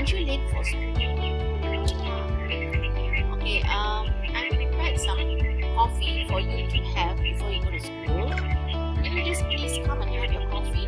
Aren't you late for school? Okay, I've prepared some coffee for you to have before you go to school. Can you just please come and have your coffee?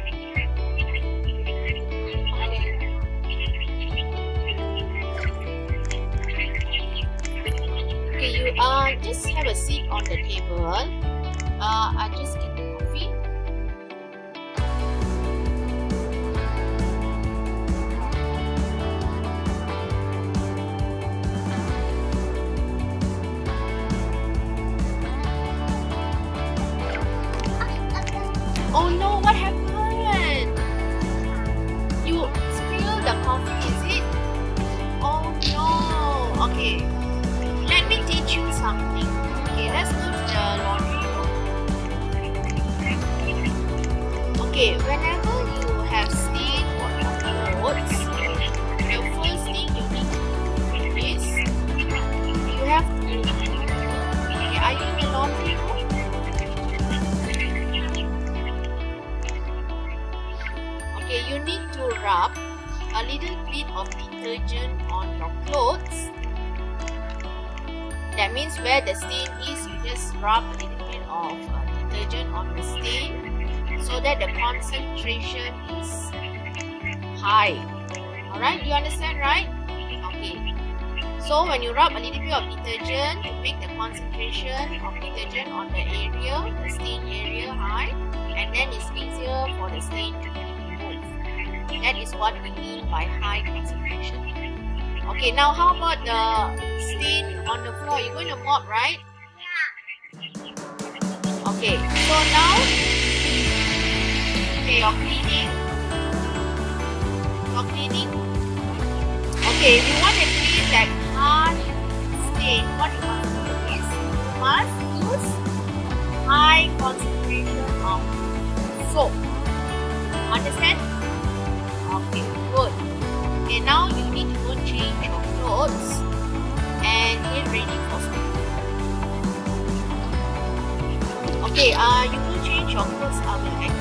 Okay, you just have a seat on the table. I just get the coffee. Oh no, what happened? You spilled the coffee, is it? Oh no. Okay, let me teach you something. Okay, let's go to the laundry room. Okay, whenever you have stain on your clothes, the first thing you need to do is you have to. Okay, are you in the laundry room? Okay, you need to rub a little bit of detergent on your clothes. That means where the stain is, you just rub a little bit of detergent on the stain so that the concentration is high. Alright, you understand, right? Okay. So when you rub a little bit of detergent to make the concentration of detergent on the area, the stain area high, and then it's easier for the stain to be removed. That is what we mean by high concentration. Okay, now how about the stain on the floor? You're going to mop, right? Yeah. Okay, so now, okay, you're cleaning. You're cleaning. Okay, if you want to clean that hard stain, what you must do is you must use high concentration of soap. Understand? Okay, good. Okay, now you need to go change your clothes and get ready for school. Okay, you go change your clothes. I will end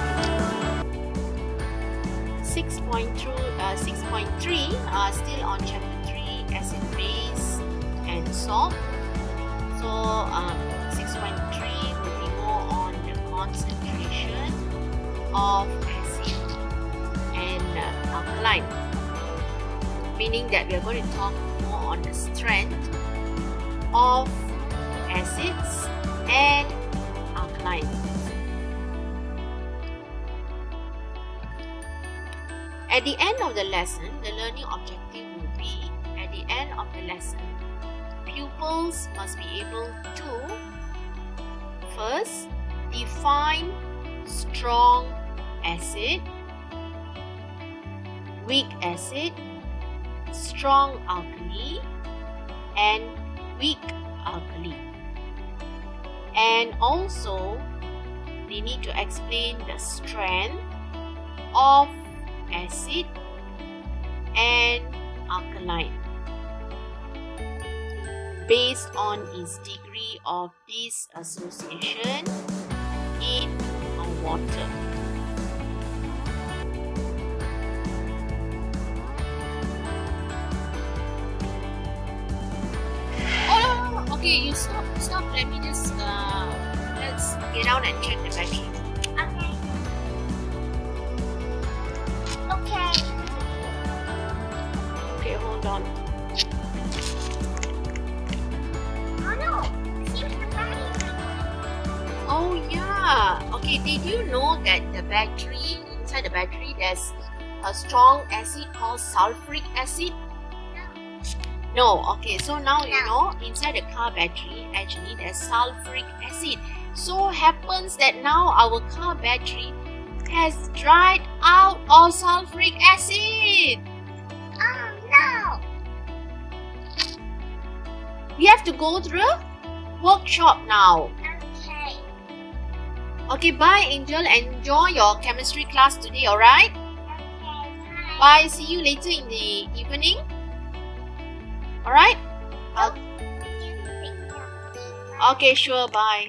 6.3, still on chapter 3, acid, base, and salt. So 6.3 will be more on the concentration of acid and alkaline, meaning that we are going to talk more on the strength of acids and alkalines. At the end of the lesson, the learning objective will be, at the end of the lesson, pupils must be able to first define strong acid, weak acid, strong alkali, and weak alkali. And also, they need to explain the strength of acid and alkaline based on its degree of dissociation in water. Oh, okay, you stop. Let me just let's get out and check the battery. Okay, hold on. Oh no! Oh yeah. Okay, did you know that the battery, inside the battery, there's a strong acid called sulfuric acid? No. Okay, so now you know inside the car battery, actually there's sulfuric acid. So happens that now our car battery has dried out of sulfuric acid. Oh no! We have to go to the workshop now. Okay. Okay, bye Angel. Enjoy your chemistry class today, alright? Okay, bye. Bye. See you later in the evening. Alright? Okay, sure. Bye.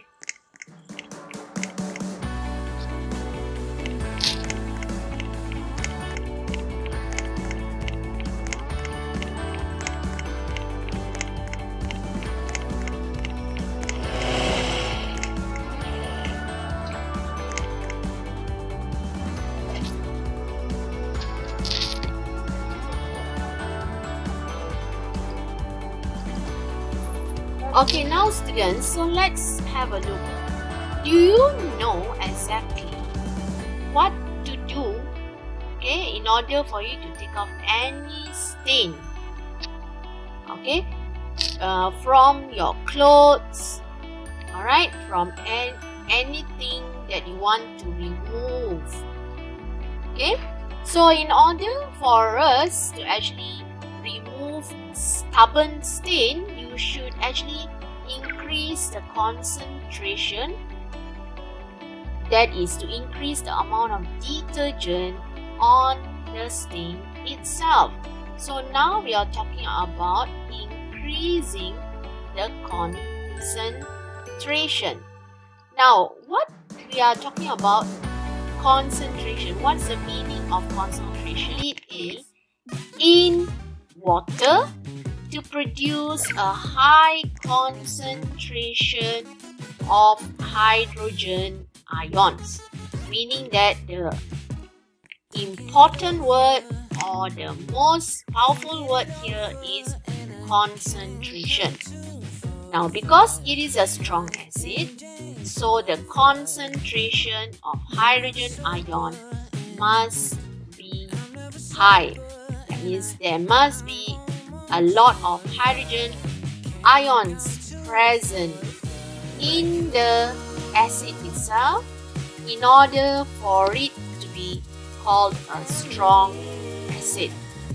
Okay, now students, so let's have a look. Do you know exactly what to do, okay, in order for you to take off any stain, okay, from your clothes, alright, from anything that you want to remove, okay? So in order for us to actually remove stubborn stain, you should actually increase the concentration, that is to increase the amount of detergent on the stain itself. So now we are talking about increasing the concentration. Now what we are talking about concentration, what's the meaning of concentration? It is in water to produce a high concentration of hydrogen ions, meaning that the important word or the most powerful word here is concentration. Now because it is a strong acid, so the concentration of hydrogen ion must be high. That means there must be a lot of hydrogen ions present in the acid itself in order for it to be called a strong acid.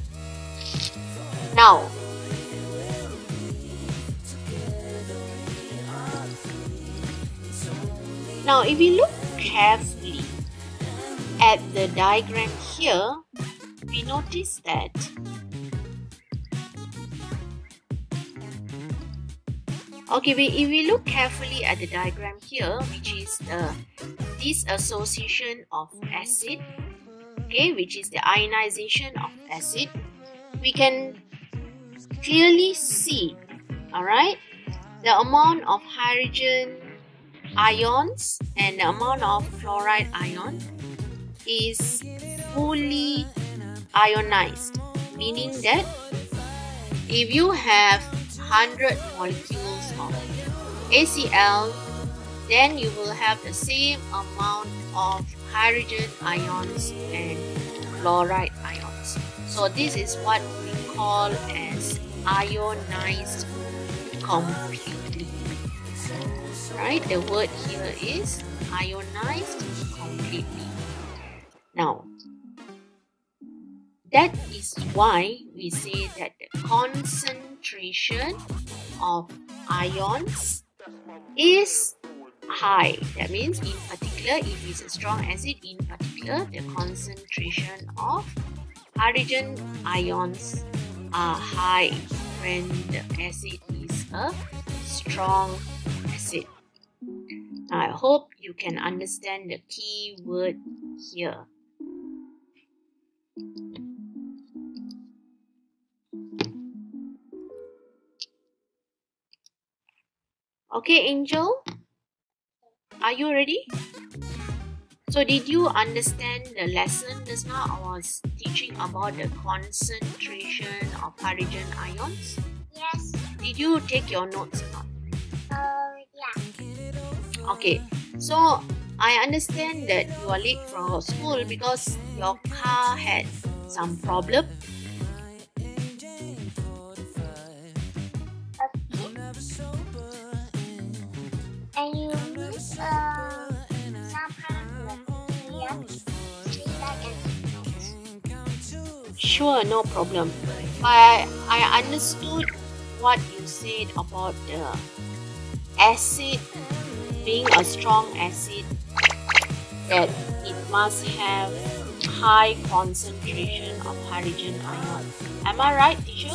Now, if we look carefully at the diagram here, we notice that if we look carefully at the diagram here, which is the dissociation of acid, okay, which is the ionization of acid, we can clearly see, alright, the amount of hydrogen ions and the amount of fluoride ion is fully ionized, meaning that if you have 100 molecules of ACl, then you will have the same amount of hydrogen ions and fluoride ions. So this is what we call as ionized completely. Right? The word here is ionized completely. Now, that is why we say that the concentration of ions is high. That means in particular, if it's a strong acid, in particular, the concentration of hydrogen ions are high when the acid is a strong acid. I hope you can understand the key word here. Okay, Angel, are you ready? So did you understand the lesson just now? I was teaching about the concentration of hydrogen ions. Yes. Did you take your notes or not? Yeah. Okay, so I understand that you are late for school because your car had some problem. And you use some Sure, no problem. I understood what you said about the acid being a strong acid, that it must have high concentration of hydrogen ion. Am I right, teacher?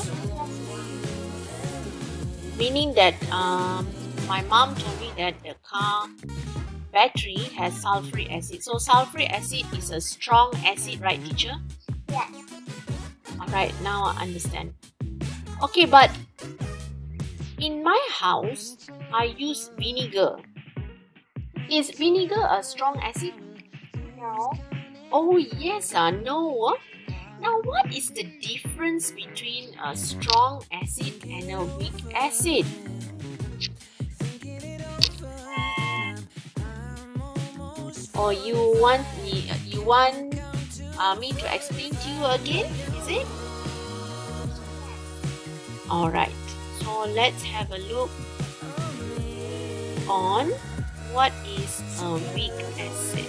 Meaning that my mom told me that the car battery has sulfuric acid. So sulfuric acid is a strong acid, right, teacher? Yes. Alright, now I understand. Okay, but in my house, I use vinegar. Is vinegar a strong acid? No. Oh yes, no. Now what is the difference between a strong acid and a weak acid? Or you want me to explain to you again, is it? Alright, so let's have a look on what is a weak acid.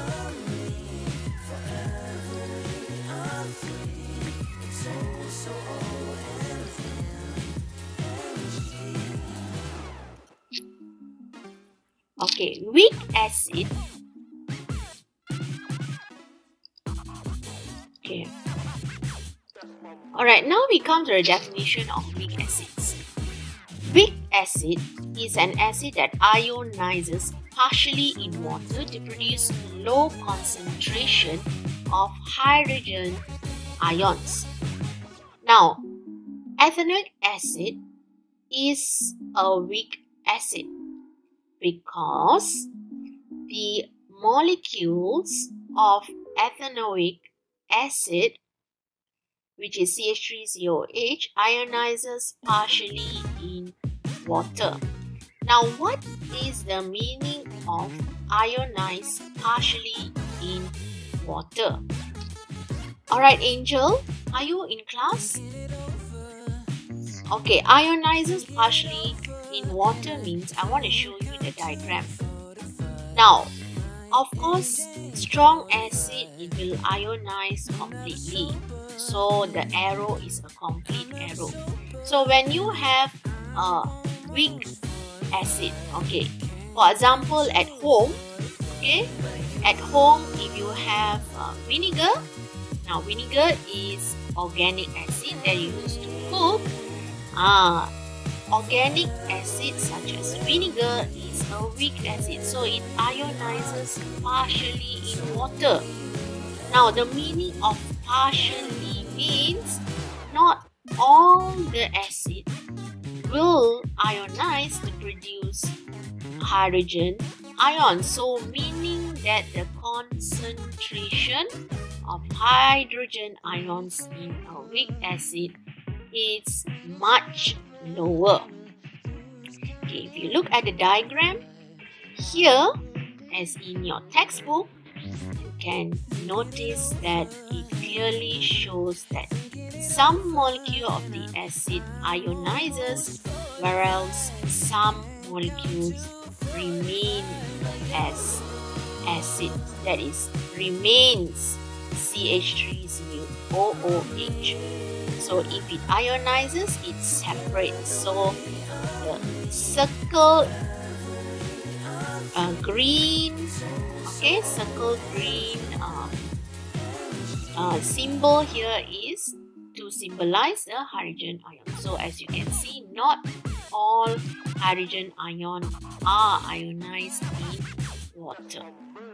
Okay, weak acid. Okay. Alright, now we come to the definition of weak acids. Weak acid is an acid that ionizes partially in water to produce low concentration of hydrogen ions. Now, ethanoic acid is a weak acid because the molecules of ethanoic acid, which is CH3COH, ionizes partially in water. Now, what is the meaning of ionize partially in water? Alright, Angel, are you in class? Okay, ionizes partially in water means I want to show you the diagram. Now, of course, strong acid, it will ionize completely. So the arrow is a complete arrow. So when you have a weak acid, okay, for example at home, okay, at home if you have vinegar, now vinegar is organic acid that you use to cook. Organic acid such as vinegar is a weak acid, so it ionizes partially in water. Now the meaning of partially means not all the acid will ionize to produce hydrogen ions. So meaning that the concentration of hydrogen ions in a weak acid is much lower. Okay, if you look at the diagram here, as in your textbook, you can notice that it clearly shows that some molecule of the acid ionizes, whereas some molecules remain as acid, that is, remains CH3COOH. So if it ionizes, it separates. So the circle green, okay, circle green symbol here is to symbolize the hydrogen ion. So as you can see, not all hydrogen ions are ionized in water.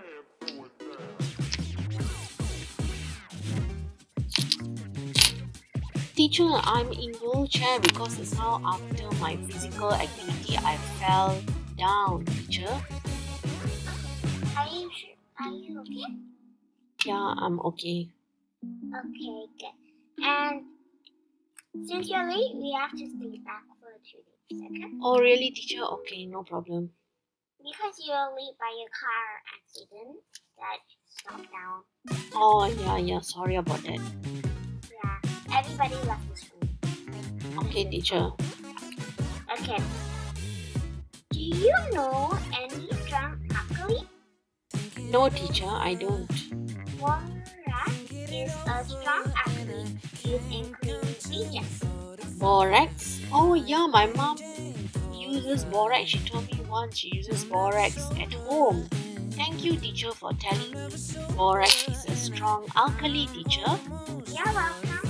Teacher, I'm in wheelchair because just now after my physical activity I fell down, teacher. Are you sure? Are you okay? Yeah, I'm okay. Okay, good. And since you're late, we have to stay back for 2 days, okay? Oh really, teacher? Okay, no problem. Because you're late by your car accident that stopped down. Oh yeah, sorry about that. Yeah, everybody left the school. Okay, teacher. Okay. Do you know any strong alkali? No, teacher, I don't. Borax is a strong alkali used in cleaning agents. Borax? Oh yeah, my mom uses borax. She told me once she uses borax at home. Thank you, teacher, for telling me borax is a strong alkali, teacher. You're welcome.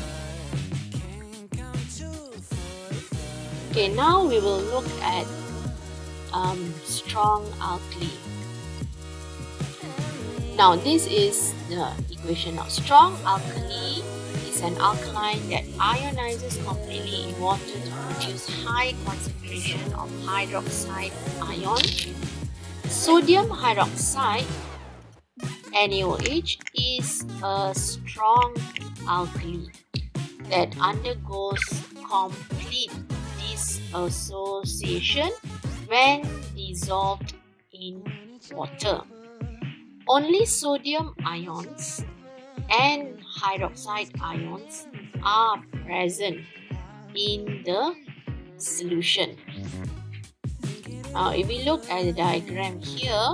Okay, now we will look at strong alkali. Now this is the equation of strong alkali is an alkaline that ionizes completely in water to produce high concentration of hydroxide ion. Sodium hydroxide, NaOH, is a strong alkali that undergoes complete dissociation when dissolved in water. Only sodium ions and hydroxide ions are present in the solution. Now, if we look at the diagram here,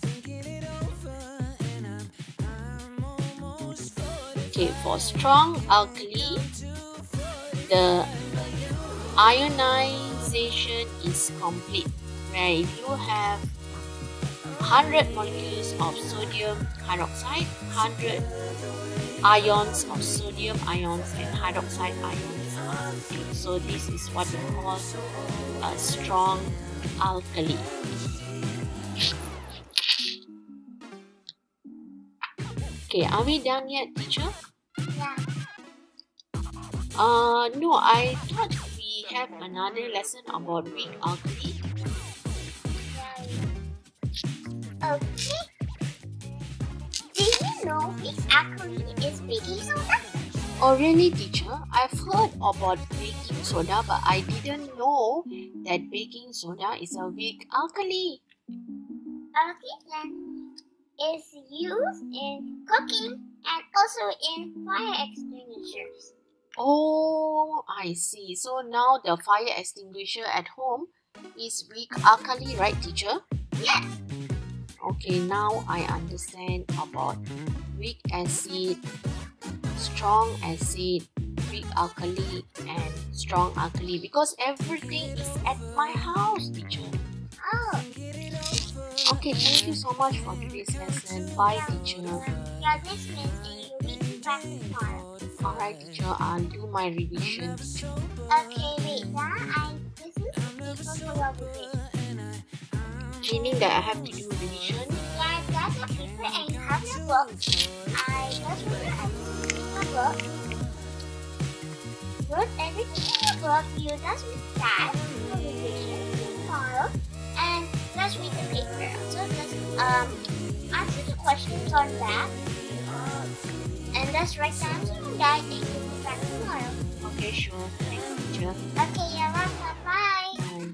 okay, for strong alkali, the ionization is complete, where if you have 100 molecules of sodium hydroxide, 100 ions of sodium ions and hydroxide ions. So this is what we call a strong alkali. Okay, are we done yet, teacher? Yeah. No, I thought we have another lesson about weak alkali. Okay. Do you know weak alkali is baking soda? Oh really, teacher? I've heard about baking soda, but I didn't know that baking soda is a weak alkali. Okay, then it's used in cooking and also in fire extinguishers. Oh, I see. So now the fire extinguisher at home is weak alkali, right, teacher? Yes. Okay, now I understand about weak acid, strong acid, weak alkali, and strong alkali, because everything is at my house, teacher. Oh. Okay, thank you so much for today's lesson. Bye, teacher. You're dismissed and you'll be back tomorrow. Alright, teacher, I'll do my revision. Okay, wait, this is for your revision. Meaning that I have to do revision? Yeah, that's a paper and you have your book. I just want to have your book. Put everything in your book. You just read that for revision tomorrow. And just read the paper. So just answer the questions on that. And just write the answer on that and you'll be back tomorrow. Okay, sure. Thank you, teacher. Okay, you're welcome. Bye. Bye.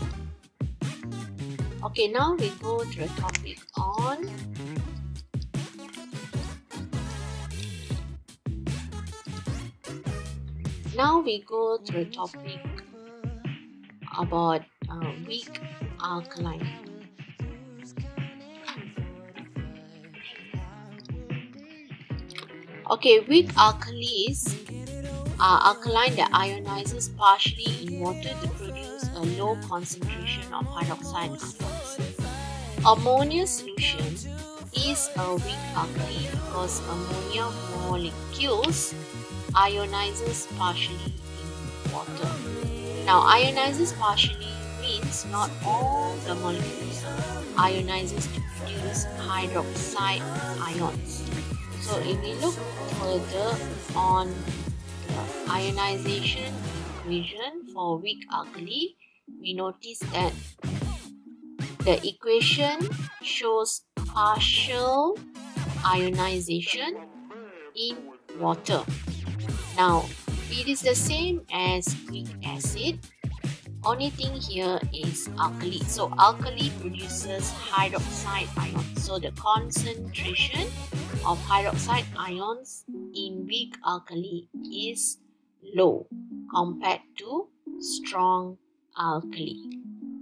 Okay, now we go to the topic on about weak alkaline. Okay, weak alkalis are alkaline that ionizes partially in water to produce a low concentration of hydroxide ions. Ammonia solution is a weak alkali because ammonia molecules ionizes partially in water. Now, ionizes partially means not all the molecules ionizes to produce hydroxide ions. So if we look further on the ionization equation for weak alkali, we notice that the equation shows partial ionization in water. Now, it is the same as weak acid. Only thing here is alkali. So, alkali produces hydroxide ions. So, the concentration of hydroxide ions in weak alkali is low compared to strong alkali.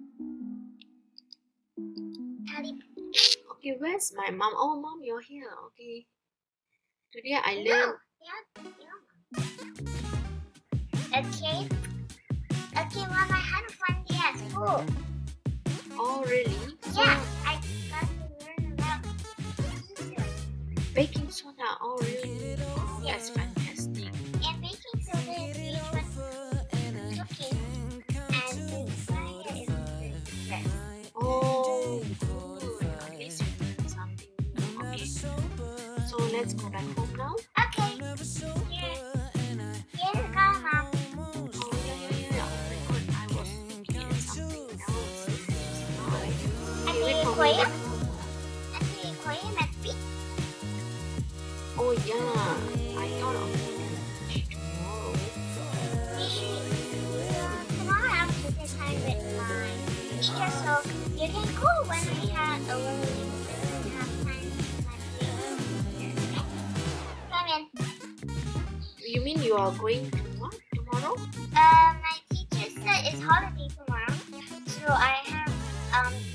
Okay, where's my mom? Oh, mom, you're here. Okay. Today I learned. Okay. Okay, Mom, I had a fun day at school. Oh, really? Yeah, I got to learn about baking soda. Oh, really? Oh, yes. That's fantastic. And baking soda is used when cooking and doing fire is the best. Oh, good. At least you learned something new. Okay. So let's go back home now. Okay. Here you go, Mom. Oh, yeah. Oh my God, I was thinking of something else. Kuya? Kuya McBee? Oh, yeah. I thought of it tomorrow. Tomorrow I have to take time with my teacher, so you can go when we have time. You mean you are going to what tomorrow? My teacher said it's holiday tomorrow, so I have